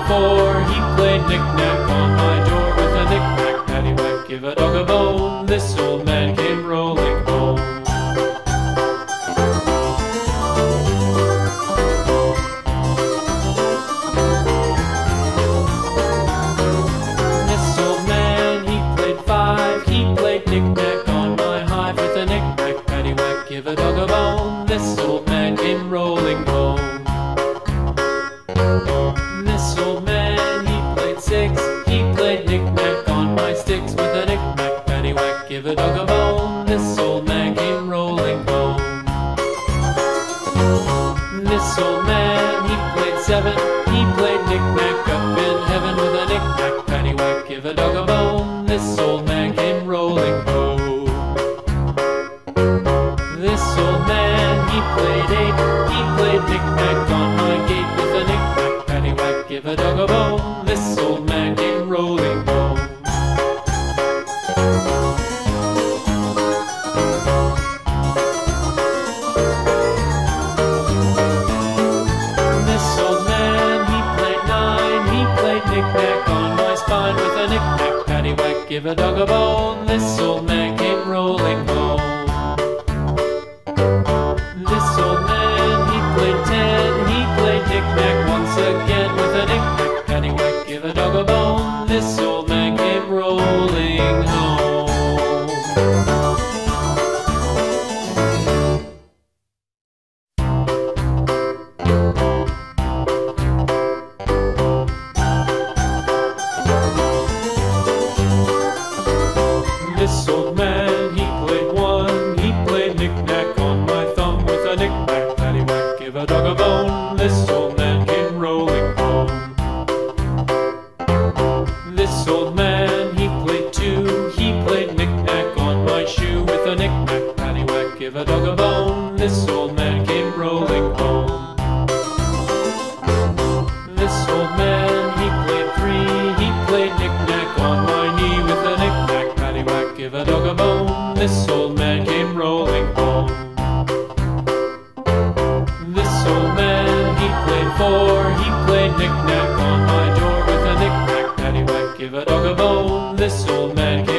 4. He played knick-knack on my door with a knick-knack, paddywhack, give a dog a bone. This old man came rolling home. This old man, he played 5. He played knick-knack on my hive with a knick-knack, paddywhack, give a dog a bone. This old man came rolling home. This old man, he played 6. He played knick-knack on my sticks with a knick-knack, paddywhack, give a dog a bone. This old man came rolling home. This old man, he played 7. He played knick-knack up in heaven with a knick-knack, paddywhack, give a dog a bone. This old man came rolling home. This old man, he played 8. He played knick-knack on my gate with a knick-knack, paddywhack, give a dog a bone. This old man came rolling home. This old man, he played 9. He played knick-knack on my spine with a knick-knack, paddywhack, give a dog a bone. This old man came rolling home. This old man, he played 10. He played knick-knack once again with a knick-knack, paddywhack, give a dog a bone. This old man came rolling home. This old man, he played 1. He played knick-knack on my thumb with a knick-knack, paddywhack, give a dog a bone. This old man came rolling home. This old man, he played 2. He played knick-knack on my shoe with a knick-knack, paddywhack, give a dog a bone. This old man came rolling home. This old man, he played 3. He played knick-knack on my knee with a knick-knack, paddywhack, give a dog a bone. This old man came rolling home. This old man, he played 4. He played knick-knack on my door with a knick-knack, paddywhack, give a dog a bone. This old man came